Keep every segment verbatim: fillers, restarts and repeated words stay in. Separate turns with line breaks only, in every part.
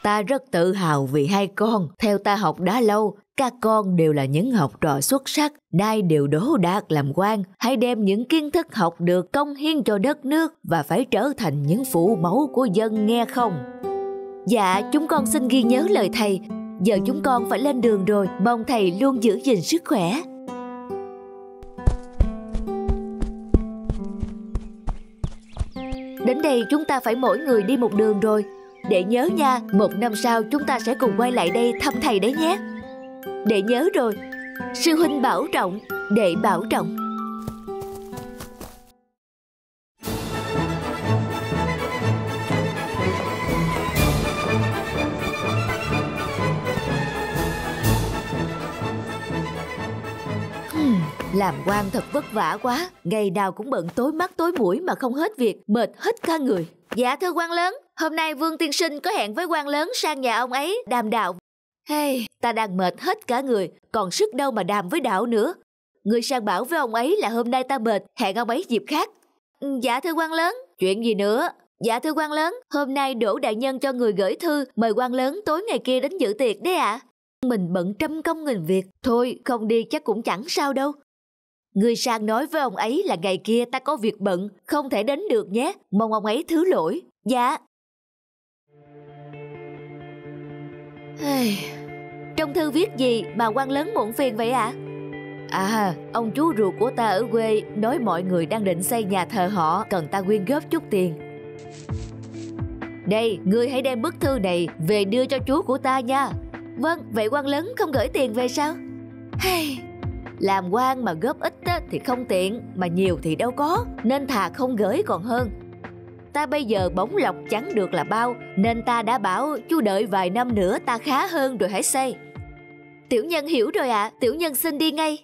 Ta rất tự hào vì hai con. Theo ta học đã lâu, các con đều là những học trò xuất sắc, nay đều đỗ đạt làm quan. Hãy đem những kiến thức học được cống hiến cho đất nước và phải trở thành những phụ mẫu của dân, nghe không?
Dạ, chúng con xin ghi nhớ lời thầy. Giờ chúng con phải lên đường rồi, mong thầy luôn giữ gìn sức khỏe. Đến đây chúng ta phải mỗi người đi một đường rồi. Đệ nhớ nha, một năm sau chúng ta sẽ cùng quay lại đây thăm thầy đấy nhé. Đệ nhớ rồi. Sư huynh bảo trọng, đệ bảo trọng. Làm quan thật vất vả quá, ngày nào cũng bận tối mắt tối mũi mà không hết việc, mệt hết cả người. Dạ thưa quan lớn, hôm nay Vương tiên sinh có hẹn với quan lớn sang nhà ông ấy đàm đạo. Hey, ta đang mệt hết cả người, còn sức đâu mà đàm với đạo nữa. Người sang bảo với ông ấy là hôm nay ta mệt, hẹn ông ấy dịp khác. Dạ thưa quan lớn. Chuyện gì nữa? Dạ thưa quan lớn, hôm nay Đỗ đại nhân cho người gửi thư mời quan lớn tối ngày kia đến dự tiệc đấy ạ. À. Mình bận trăm công nghìn việc, thôi không đi chắc cũng chẳng sao đâu. Người sang nói với ông ấy là ngày kia ta có việc bận, không thể đến được nhé, mong ông ấy thứ lỗi. Dạ. Trong thư viết gì mà quan lớn muộn phiền vậy ạ? À? à, ông chú ruột của ta ở quê nói mọi người đang định xây nhà thờ họ, cần ta quyên góp chút tiền. Đây, ngươi hãy đem bức thư này về đưa cho chú của ta nha. Vâng, vậy quan lớn không gửi tiền về sao? Hey, làm quan mà góp ít á, thì không tiện, mà nhiều thì đâu có, nên thà không gửi còn hơn. Ta bây giờ bổng lộc chẳng được là bao, nên ta đã bảo chú đợi vài năm nữa ta khá hơn rồi hãy xây. Tiểu nhân hiểu rồi ạ, à, tiểu nhân xin đi ngay.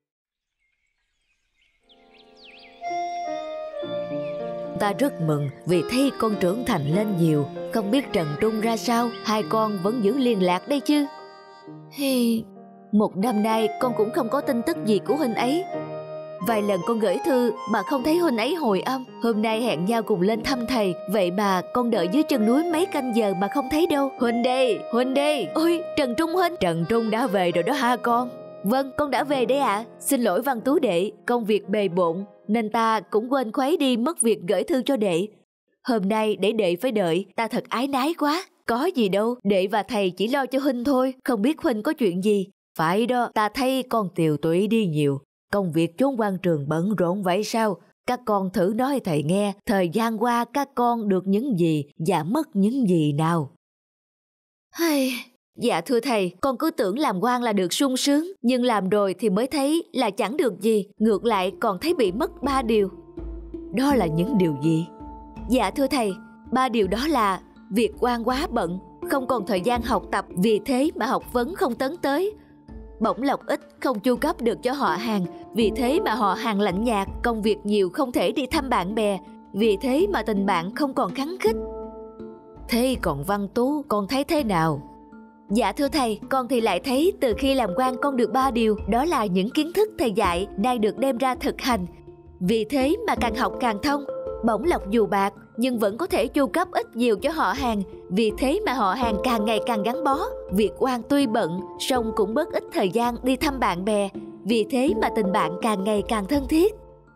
Ta rất mừng vì thấy con trưởng thành lên nhiều. Không biết Trần Trung ra sao, hai con vẫn giữ liên lạc đây chứ? Hey, một năm nay con cũng không có tin tức gì của huynh ấy. Vài lần con gửi thư mà không thấy huynh ấy hồi âm. Hôm nay hẹn nhau cùng lên thăm thầy, vậy mà con đợi dưới chân núi mấy canh giờ mà không thấy đâu. Huynh đây, huynh đây. Ôi, Trần Trung huynh. Trần Trung đã về rồi đó ha con. Vâng, con đã về đấy ạ. À. Xin lỗi Văn Tú đệ, công việc bề bộn nên ta cũng quên khuấy đi mất việc gửi thư cho đệ. Hôm nay để đệ phải đợi, ta thật ái nái quá. Có gì đâu, đệ và thầy chỉ lo cho huynh thôi, không biết huynh có chuyện gì. Phải đó, ta thấy con tiều tụy đi nhiều. Công việc chốn quan trường bận rộn vậy sao? Các con thử nói thầy nghe, thời gian qua các con được những gì và mất những gì nào? Hay, dạ thưa thầy, con cứ tưởng làm quan là được sung sướng, nhưng làm rồi thì mới thấy là chẳng được gì, ngược lại còn thấy bị mất ba điều. Đó là những điều gì? Dạ thưa thầy, ba điều đó là việc quan quá bận, không còn thời gian học tập, vì thế mà học vấn không tấn tới. Bổng lộc ít, không chu cấp được cho họ hàng, vì thế mà họ hàng lạnh nhạt. Công việc nhiều, không thể đi thăm bạn bè, vì thế mà tình bạn không còn khăng khít. Thế còn Văn Tú, con thấy thế nào? Dạ thưa thầy, con thì lại thấy từ khi làm quan con được ba điều. Đó là những kiến thức thầy dạy đang được đem ra thực hành, vì thế mà càng học càng thông. Bổng lộc dù bạc nhưng vẫn có thể chu cấp ít nhiều cho họ hàng, vì thế mà họ hàng càng ngày càng gắn bó. Việc quan tuy bận song cũng bớt ít thời gian đi thăm bạn bè, vì thế mà tình bạn càng ngày càng thân thiết.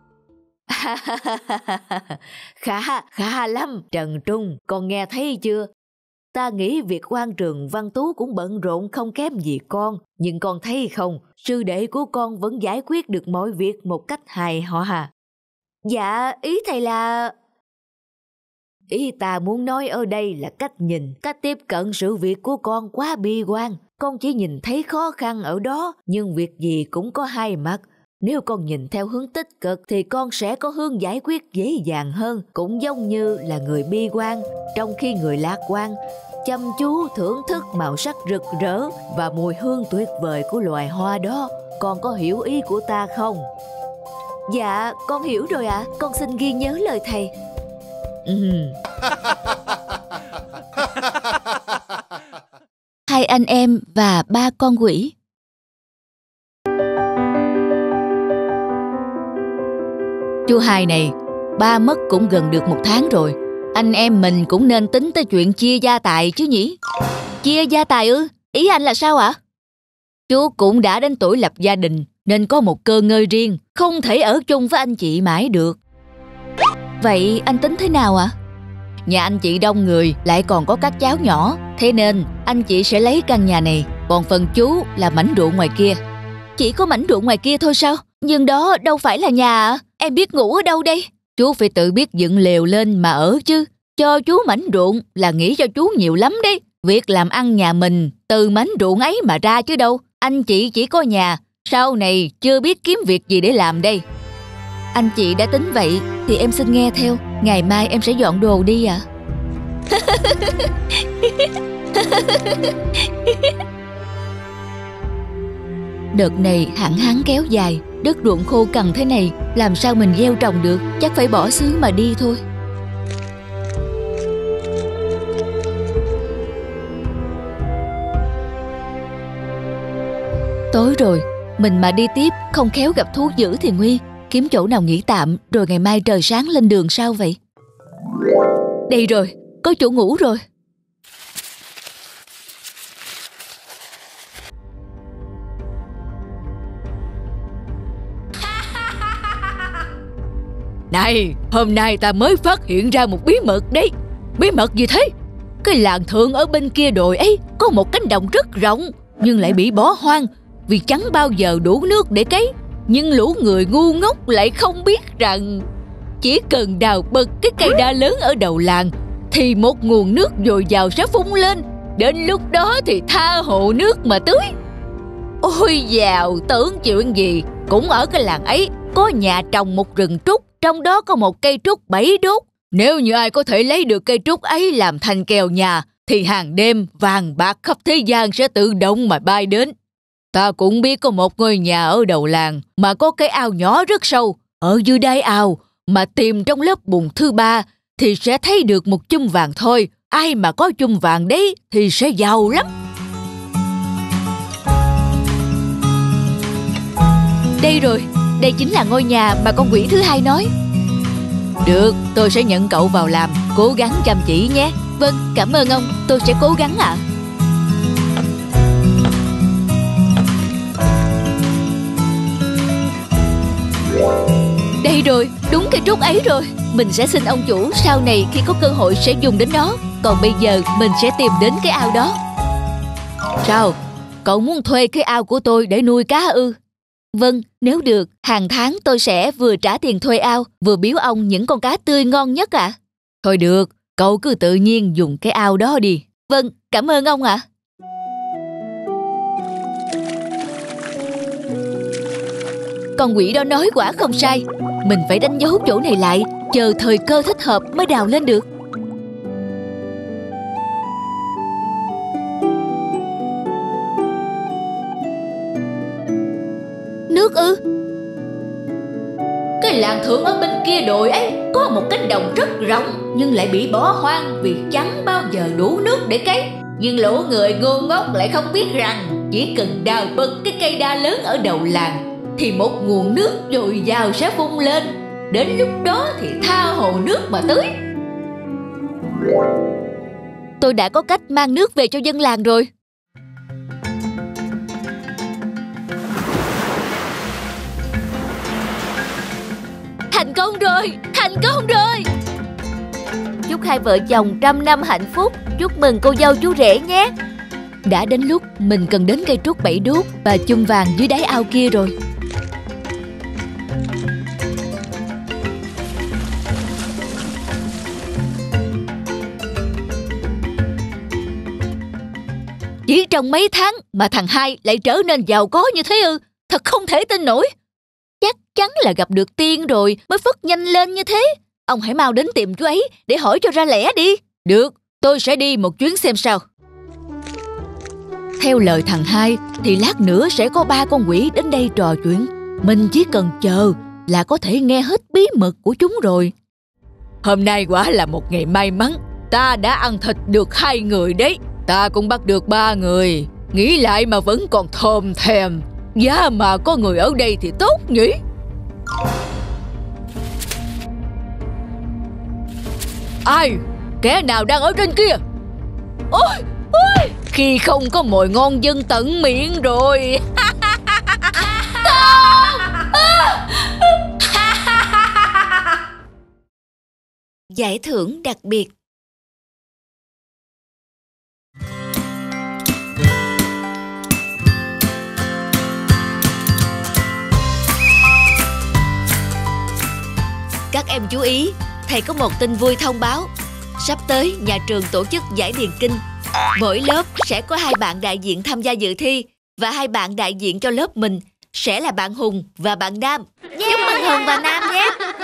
Khá, khá lắm Trần Trung, con nghe thấy chưa? Ta nghĩ việc quan trường Văn Tú cũng bận rộn không kém gì con, nhưng con thấy không, sư đệ của con vẫn giải quyết được mọi việc một cách hài hòa. Dạ, ý thầy là... Ý ta muốn nói ở đây là cách nhìn, cách tiếp cận sự việc của con quá bi quan. Con chỉ nhìn thấy khó khăn ở đó, nhưng việc gì cũng có hai mặt. Nếu con nhìn theo hướng tích cực thì con sẽ có hướng giải quyết dễ dàng hơn, cũng giống như là người bi quan, trong khi người lạc quan chăm chú thưởng thức màu sắc rực rỡ và mùi hương tuyệt vời của loài hoa đó. Con có hiểu ý của ta không? Dạ, con hiểu rồi ạ. À. Con xin ghi nhớ lời thầy. Ừ.
Hai anh em và ba con quỷ. Chú hai này, ba mất cũng gần được một tháng rồi. Anh em mình cũng nên tính tới chuyện chia gia tài chứ nhỉ? Chia gia tài ư? Ý anh là sao ạ? Chú cũng đã đến tuổi lập gia đình nên có một cơ ngơi riêng, không thể ở chung với anh chị mãi được. Vậy anh tính thế nào ạ? Nhà anh chị đông người, lại còn có các cháu nhỏ, thế nên anh chị sẽ lấy căn nhà này, còn phần chú là mảnh ruộng ngoài kia. Chỉ có mảnh ruộng ngoài kia thôi sao? Nhưng đó đâu phải là nhà ạ. Em biết ngủ ở đâu đây? Chú phải tự biết dựng lều lên mà ở chứ. Cho chú mảnh ruộng là nghĩ cho chú nhiều lắm đấy. Việc làm ăn nhà mình từ mảnh ruộng ấy mà ra chứ đâu. Anh chị chỉ có nhà, sau này chưa biết kiếm việc gì để làm đây. Anh chị đã tính vậy thì em xin nghe theo. Ngày mai em sẽ dọn đồ đi ạ. Đợt này hạn hán kéo dài, đất ruộng khô cằn thế này, làm sao mình gieo trồng được? Chắc phải bỏ xứ mà đi thôi. Tối rồi, mình mà đi tiếp không khéo gặp thú dữ thì nguy. Kiếm chỗ nào nghỉ tạm rồi ngày mai trời sáng lên đường sao vậy? Đây rồi, có chỗ ngủ rồi.
Này, hôm nay ta mới phát hiện ra một bí mật đấy. Bí mật gì thế? Cái làng thượng ở bên kia đồi ấy có một cánh đồng rất rộng, nhưng lại bị bỏ hoang vì chẳng bao giờ đủ nước để cấy. Nhưng lũ người ngu ngốc lại không biết rằng chỉ cần đào bật cái cây đa lớn ở đầu làng thì một nguồn nước dồi dào sẽ phun lên. Đến lúc đó thì tha hồ nước mà tưới. Ôi dào, tưởng chuyện gì. Cũng ở cái làng ấy có nhà trồng một rừng trúc, trong đó có một cây trúc bảy đốt. Nếu như ai có thể lấy được cây trúc ấy làm thành kèo nhà thì hàng đêm vàng bạc khắp thế gian sẽ tự động mà bay đến. Ta cũng biết có một ngôi nhà ở đầu làng mà có cái ao nhỏ rất sâu. Ở dưới đáy ao mà tìm trong lớp bùn thứ ba thì sẽ thấy được một chum vàng thôi. Ai mà có chum vàng đấy thì sẽ giàu lắm.
Đây rồi, đây chính là ngôi nhà mà con quỷ thứ hai nói.
Được, tôi sẽ nhận cậu vào làm. Cố gắng chăm chỉ nhé.
Vâng, cảm ơn ông, tôi sẽ cố gắng ạ. Đây rồi, đúng cây trúc ấy rồi. Mình sẽ xin ông chủ sau này khi có cơ hội sẽ dùng đến nó. Còn bây giờ mình sẽ tìm đến cái ao đó.
Sao? Cậu muốn thuê cái ao của tôi để nuôi cá ư?
Vâng, nếu được, hàng tháng tôi sẽ vừa trả tiền thuê ao, vừa biếu ông những con cá tươi ngon nhất ạ. À.
Thôi được, cậu cứ tự nhiên dùng cái ao đó đi.
Vâng, cảm ơn ông ạ. À. Con quỷ đó nói quả không sai. Mình phải đánh dấu chỗ này lại, chờ thời cơ thích hợp mới đào lên được. Nước ư?
Cái làng thượng ở bên kia đồi ấy có một cánh đồng rất rộng, nhưng lại bị bỏ hoang vì chẳng bao giờ đủ nước để cấy. Nhưng lũ người ngu ngốc lại không biết rằng chỉ cần đào bật cái cây đa lớn ở đầu làng thì một nguồn nước dồi dào sẽ phun lên. Đến lúc đó thì tha hồ nước mà tưới.
Tôi đã có cách mang nước về cho dân làng rồi. Thành công rồi, thành công rồi. Chúc hai vợ chồng trăm năm hạnh phúc. Chúc mừng cô dâu chú rể nhé. Đã đến lúc mình cần đến cây trúc bảy đốt và chum vàng dưới đáy ao kia rồi. Chỉ trong mấy tháng mà thằng hai lại trở nên giàu có như thế ư? Thật không thể tin nổi. Chắc chắn là gặp được tiên rồi mới phất nhanh lên như thế. Ông hãy mau đến tìm chú ấy để hỏi cho ra lẽ đi.
Được, tôi sẽ đi một chuyến xem sao.
Theo lời thằng hai thì lát nữa sẽ có ba con quỷ đến đây trò chuyện. Mình chỉ cần chờ là có thể nghe hết bí mật của chúng rồi.
Hôm nay quả là một ngày may mắn. Ta đã ăn thịt được hai người đấy. Ta cũng bắt được ba người. Nghĩ lại mà vẫn còn thòm thèm. Giá mà có người ở đây thì tốt nhỉ.
Ai? Kẻ nào đang ở trên kia? Ôi, ôi, khi không có mồi ngon dân tận miệng rồi.
Giải thưởng đặc biệt. Các em chú ý, thầy có một tin vui thông báo. Sắp tới nhà trường tổ chức giải điền kinh. Mỗi lớp sẽ có hai bạn đại diện tham gia dự thi, và hai bạn đại diện cho lớp mình sẽ là bạn Hùng và bạn Nam.
Yeah. Chúc mừng Hùng và Nam nhé. Yeah.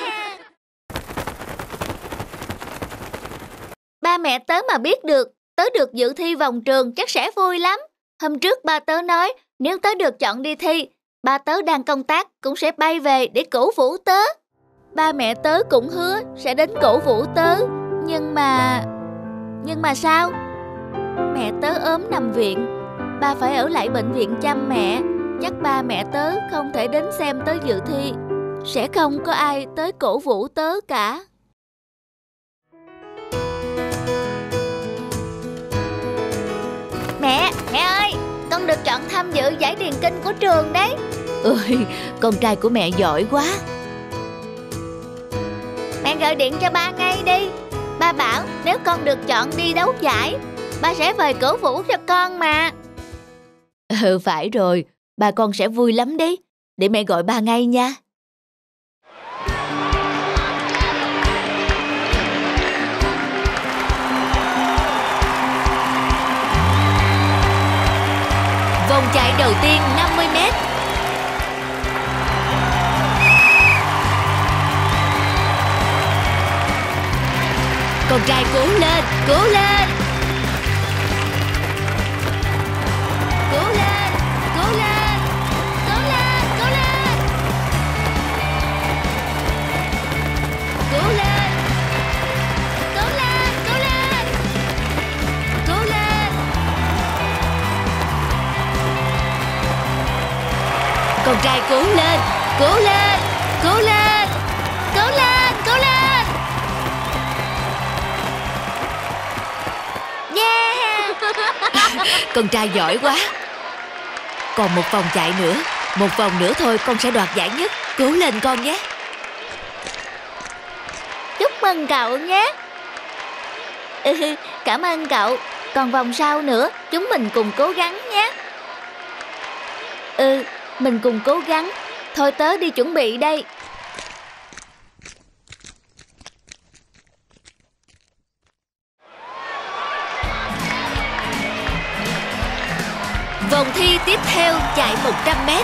Ba mẹ tớ mà biết được tớ được dự thi vòng trường chắc sẽ vui lắm. Hôm trước ba tớ nói nếu tớ được chọn đi thi, ba tớ đang công tác cũng sẽ bay về để cổ vũ tớ. Ba mẹ tớ cũng hứa sẽ đến cổ vũ tớ. Nhưng mà... Nhưng mà sao? Mẹ tớ ốm nằm viện, ba phải ở lại bệnh viện chăm mẹ. Chắc ba mẹ tớ không thể đến xem tớ dự thi. Sẽ không có ai tới cổ vũ tớ cả. Mẹ, mẹ ơi, con được chọn tham dự giải điền kinh của trường đấy.
Ôi, con trai của mẹ giỏi quá.
Mẹ gọi điện cho ba ngay đi. Ba bảo nếu con được chọn đi đấu giải, ba sẽ về cổ vũ cho con mà.
Ừ, phải rồi, ba con sẽ vui lắm đấy. Để mẹ gọi ba ngay nha. Vòng chạy đầu tiên năm mươi mét. Con trai cố lên, cố lên. Cố lên, cố lên, cố lên, cố lên. Cố lên. Cố lên, cố lên. Cố lên. Con trai cố lên, cố lên, cố lên.
Cố lên, cố lên. Yeah.
Con trai giỏi quá. Còn một vòng chạy nữa. Một vòng nữa thôi con sẽ đoạt giải nhất. Cố lên con nhé.
Chúc mừng cậu nhé. Ừ, cảm ơn cậu. Còn vòng sau nữa, chúng mình cùng cố gắng nhé. Ừ, mình cùng cố gắng. Thôi tớ đi chuẩn bị đây.
Vòng thi tiếp theo chạy một trăm mét.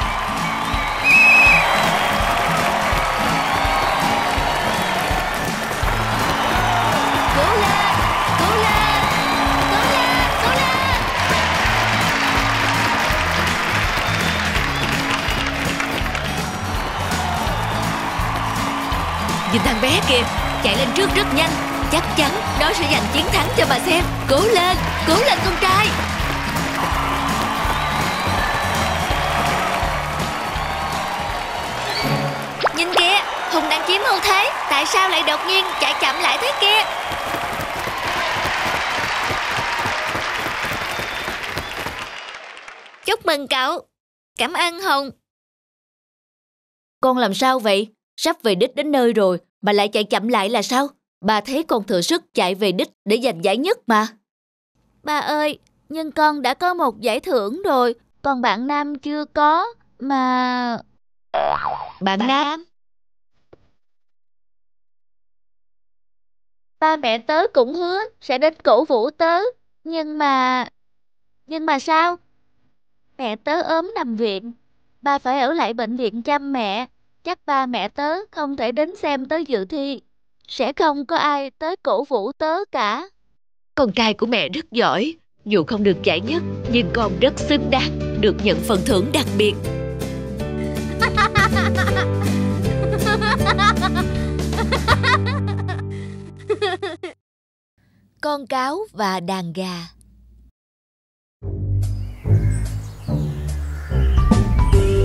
Cố lên, cố lên, cố lên, cố lên. Nhìn thằng bé kìa, chạy lên trước rất nhanh. Chắc chắn nó sẽ giành chiến thắng cho bà xem. Cố lên, cố lên con trai.
Nhìn kìa, Hùng đang chiếm ưu thế. Tại sao lại đột nhiên chạy chậm lại thế kia? Chúc mừng cậu. Cảm ơn Hùng.
Con làm sao vậy? Sắp về đích đến nơi rồi mà lại chạy chậm lại là sao? Bà thấy con thừa sức chạy về đích để giành giải nhất mà.
Ba ơi, nhưng con đã có một giải thưởng rồi. Còn bạn Nam chưa có. Mà...
Bạn Nam?
Ba mẹ tớ cũng hứa sẽ đến cổ vũ tớ. Nhưng mà... Nhưng mà sao? Mẹ tớ ốm nằm viện. Ba phải ở lại bệnh viện chăm mẹ. Chắc ba mẹ tớ không thể đến xem tớ dự thi. Sẽ không có ai tới cổ vũ tớ cả.
Con trai của mẹ rất giỏi. Dù không được giải nhất, nhưng con rất xứng đáng được nhận phần thưởng đặc biệt. Con cáo và đàn gà.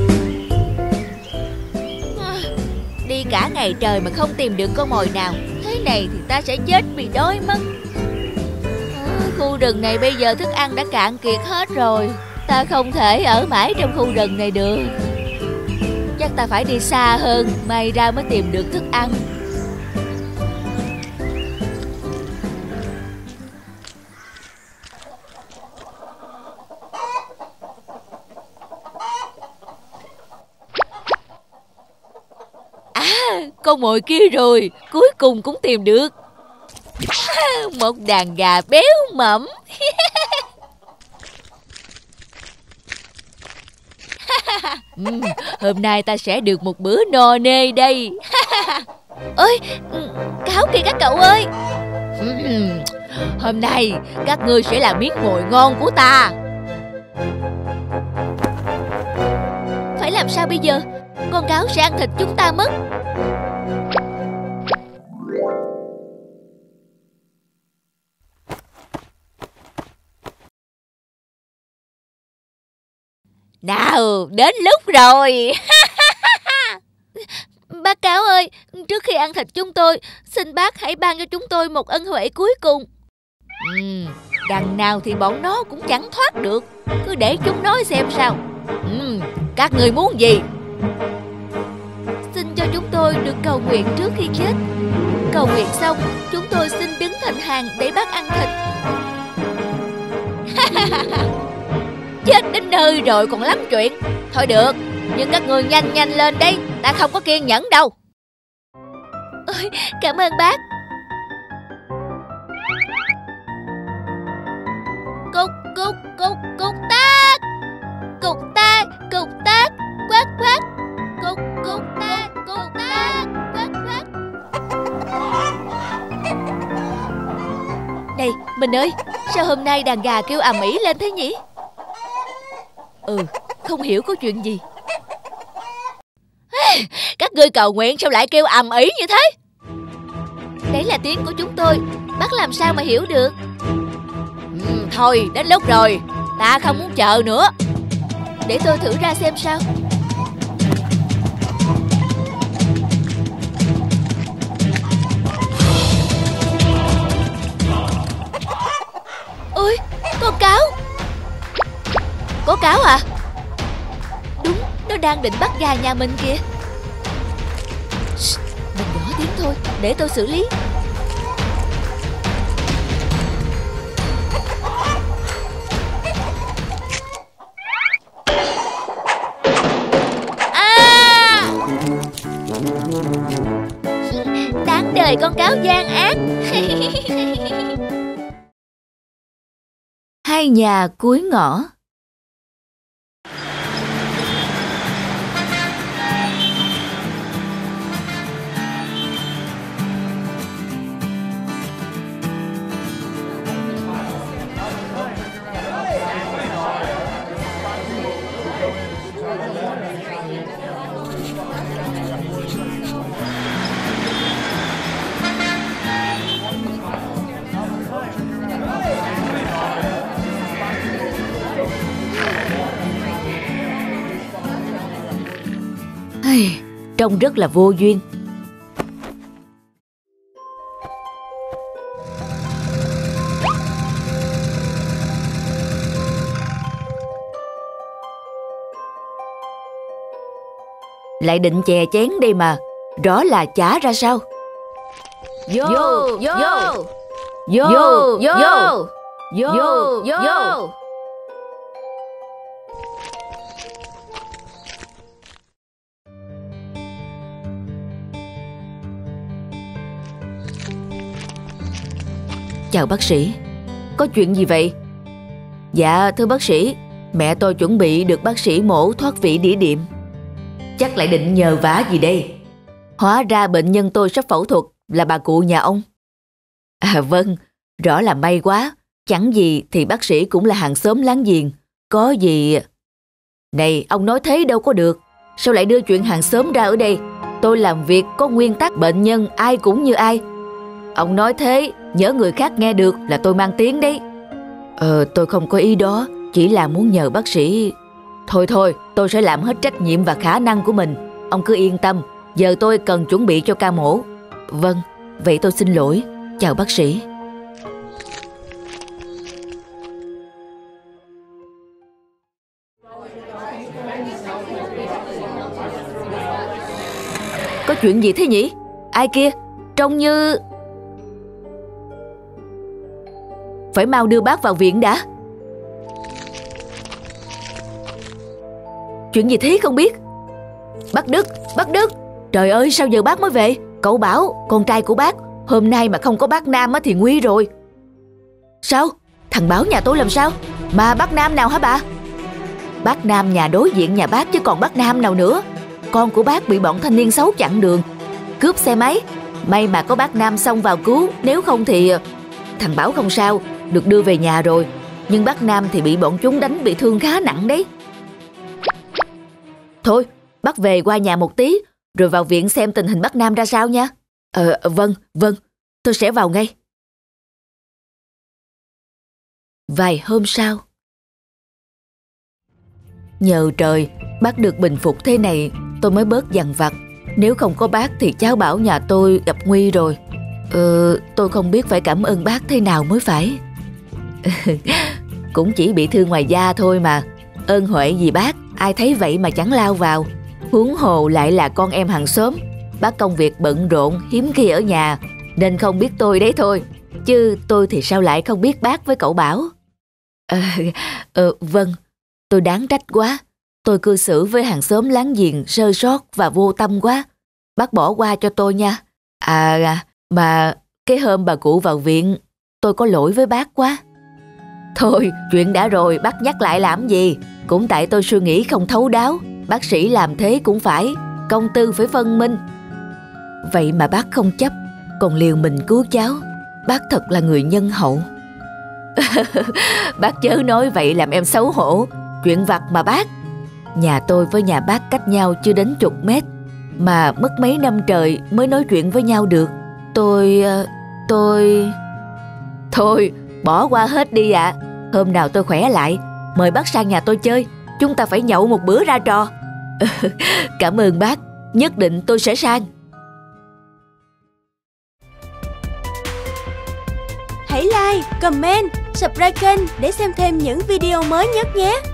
Đi cả ngày trời mà không tìm được con mồi nào. Thế
thế này thì ta sẽ chết vì đói mất. À, khu rừng này bây giờ thức ăn đã cạn kiệt hết rồi. Ta không thể ở mãi trong khu rừng này được. Chắc ta phải đi xa hơn, may ra mới tìm được thức ăn. À, con mồi kia rồi, cuối cùng cũng tìm được. Một đàn gà béo mẫm. uhm, hôm nay ta sẽ được một bữa no nê đây. Ơi, cáo kìa các cậu ơi. uhm, Hôm nay các ngươi sẽ là miếng mồi ngon của ta. Phải làm sao bây giờ? Con cáo sẽ ăn thịt chúng ta mất. Nào, đến lúc rồi. Bác cáo ơi, trước khi ăn thịt chúng tôi, xin bác hãy ban cho chúng tôi một ân huệ cuối cùng. uhm, Đằng nào thì bọn nó cũng chẳng thoát được. Cứ để chúng nói xem sao. uhm, Các người muốn gì? Xin cho chúng tôi được cầu nguyện trước khi chết. Cầu nguyện xong, chúng tôi xin đứng thành hàng để bác ăn thịt. Chết đến nơi rồi còn lắm chuyện. Thôi được, nhưng các người nhanh nhanh lên đây, ta không có kiên nhẫn đâu. Ôi, cảm ơn bác. Cục cục cục cục tác. Cục tác, cục tác, quát quát. Cục cục tác, cục tác, quát quát. Này, mình ơi, sao hôm nay đàn gà kêu ầm ĩ lên thế nhỉ? Ừ, không hiểu có chuyện gì. Các ngươi cầu nguyện sao lại kêu ầm ĩ như thế? Đấy là tiếng của chúng tôi, bác làm sao mà hiểu được? ừ, Thôi, đến lúc rồi, ta không muốn chờ nữa. Để tôi thử ra xem sao. Ôi, con cáo. Có cáo à? Đúng, nó đang định bắt gà nhà mình kìa. Shh, mình nhỏ tiếng thôi, để tôi xử lý. À! Đáng đời con cáo gian ác.
Hai nhà cuối ngõ. Trông rất là vô duyên. Lại định chè chén đây mà, rõ là chả ra sao. Vô, vô, vô, vô, vô, vô, vô, vô, vô. Chào bác sĩ, có chuyện gì vậy? Dạ thưa bác sĩ, mẹ tôi chuẩn bị được bác sĩ mổ thoát vị đĩa đệm. Chắc lại định nhờ vả gì đây? Hóa ra bệnh nhân tôi sắp phẫu thuật là bà cụ nhà ông. À vâng, rõ là may quá. Chẳng gì thì bác sĩ cũng là hàng xóm láng giềng. Có gì... Này, ông nói thế đâu có được. Sao lại đưa chuyện hàng xóm ra ở đây? Tôi làm việc có nguyên tắc bệnh nhân ai cũng như ai. Ông nói thế, nhớ người khác nghe được là tôi mang tiếng đấy. Ờ, tôi không có ý đó, chỉ là muốn nhờ bác sĩ... Thôi thôi, tôi sẽ làm hết trách nhiệm và khả năng của mình. Ông cứ yên tâm, giờ tôi cần chuẩn bị cho ca mổ. Vâng, vậy tôi xin lỗi. Chào bác sĩ. Có chuyện gì thế nhỉ? Ai kia? Trông như... Phải mau đưa bác vào viện đã. Chuyện gì thế không biết? Bác Đức, bác Đức. Trời ơi, sao giờ bác mới về? Cậu Bảo, con trai của bác, hôm nay mà không có bác Nam thì nguy rồi. Sao? Thằng Bảo nhà tôi làm sao? Mà bác Nam nào hả bà? Bác Nam nhà đối diện nhà bác chứ còn bác Nam nào nữa. Con của bác bị bọn thanh niên xấu chặn đường, cướp xe máy. May mà có bác Nam xông vào cứu, nếu không thì... Thằng Bảo không sao, được đưa về nhà rồi. Nhưng bác Nam thì bị bọn chúng đánh bị thương khá nặng đấy. Thôi, bác về qua nhà một tí, rồi vào viện xem tình hình bác Nam ra sao nha. Ờ, vâng, vâng, tôi sẽ vào ngay. Vài hôm sau. Nhờ trời, bác được bình phục thế này, tôi mới bớt dằn vặt. Nếu không có bác thì cháu Bảo nhà tôi gặp nguy rồi. Ờ, tôi không biết phải cảm ơn bác thế nào mới phải. Cũng chỉ bị thương ngoài da thôi mà. Ơn huệ gì bác, ai thấy vậy mà chẳng lao vào. Huống hồ lại là con em hàng xóm. Bác công việc bận rộn, hiếm khi ở nhà, nên không biết tôi đấy thôi. Chứ tôi thì sao lại không biết bác với cậu Bảo. Ờ, ờ, vâng, tôi đáng trách quá. Tôi cư xử với hàng xóm láng giềng sơ sót và vô tâm quá. Bác bỏ qua cho tôi nha. À, mà cái hôm bà cụ vào viện, tôi có lỗi với bác quá. Thôi, chuyện đã rồi, bác nhắc lại làm gì? Cũng tại tôi suy nghĩ không thấu đáo. Bác sĩ làm thế cũng phải, công tư phải phân minh. Vậy mà bác không chấp, còn liều mình cứu cháu. Bác thật là người nhân hậu. Bác chớ nói vậy làm em xấu hổ. Chuyện vặt mà bác. Nhà tôi với nhà bác cách nhau chưa đến chục mét, mà mất mấy năm trời mới nói chuyện với nhau được. Tôi... tôi... Thôi, bỏ qua hết đi ạ. À. Hôm nào tôi khỏe lại, mời bác sang nhà tôi chơi. Chúng ta phải nhậu một bữa ra trò. Cảm ơn bác, nhất định tôi sẽ sang.
Hãy like, comment, subscribe kênh để xem thêm những video mới nhất nhé.